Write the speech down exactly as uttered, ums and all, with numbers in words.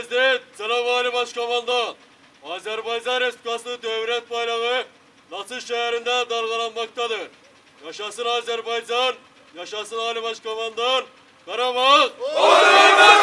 Prezident, Selam Ali Başkomandan, Azerbaycan Respublikası Devlet Bayrağı Laçın şehrinde dalgalanmaktadır. Yaşasın Azerbaycan, yaşasın Ali Başkomandan, Karabağ!